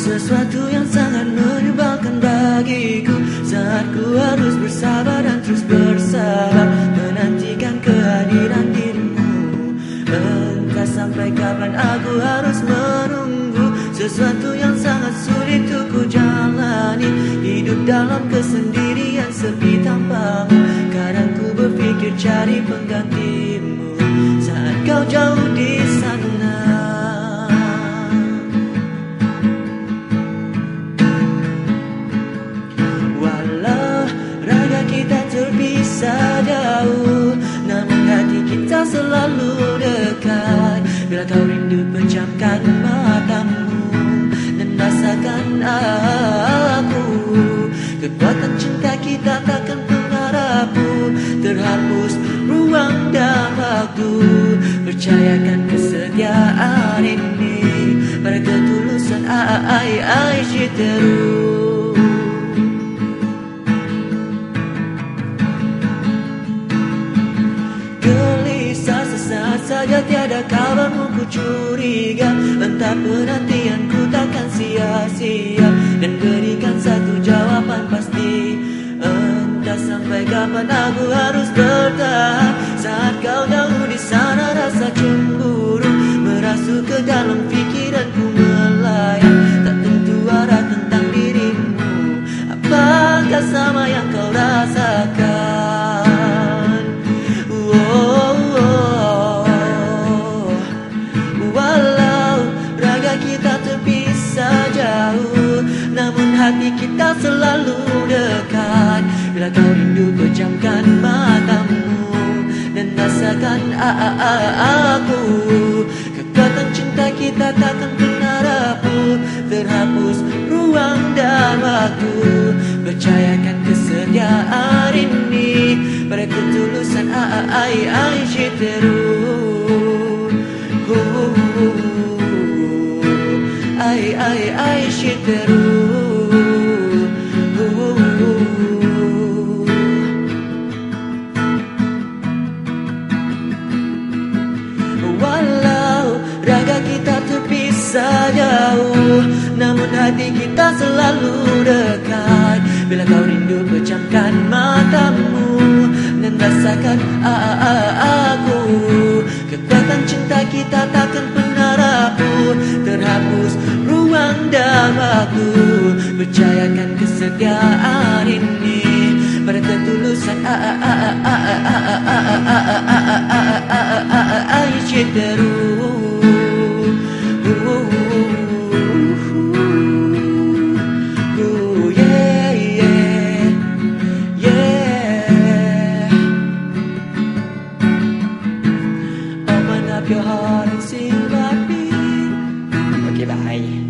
Sesuatu yang sangat menyebalkan bagiku saat ku harus bersabar dan terus bersabar menantikan kehadiran dirimu. Entah sampai kapan aku harus menunggu sesuatu yang sangat sulit untuk ku jalani. Hidup dalam kesendirian sepi tanpamu. Kadang ku berpikir cari penggantimu saat kau jauh di sana. Kita terpisah jauh, namun hati kita selalu dekat. Bila kau rindu pejamkan matamu dan rasakan aku. Kekuatan cinta kita takkan pernah rapuh, terhapus ruang dan waktu. Percayakan kesetiaan ini pada ketulusan Citeru. Saja tiada kabarmu ku curiga, entah penantianku takkan sia-sia, dan berikan satu jawaban pasti. Entah sampai kapan aku harus bertahan saat kau jauh di sana. Rasa cemburu merasuk ke dalam pikiranku melayang, tak tentu arah tentang dirimu. Apakah sama yang kau rasakan? Kita terpisah jauh, namun hati kita selalu dekat. Bila kau rindu pejamkan matamu dan rasakan aku. Kekuatan cinta kita takkan pernah rapuh, terhapus ruang dan waktu. Percayakan kesetiaan ini pada ketulusan Citeru. Citeru. Walau raga kita terpisah jauh, namun hati kita selalu dekat. Bila kau rindu pejamkan matamu dan rasakan aku. Kekuatan cinta kita takkan pernah rapuh, terhapus ruang dan waktu. Percayakan kesetiaan ini pada ketulusan Citeru. Open up your heart and sing about me. Okay, bye.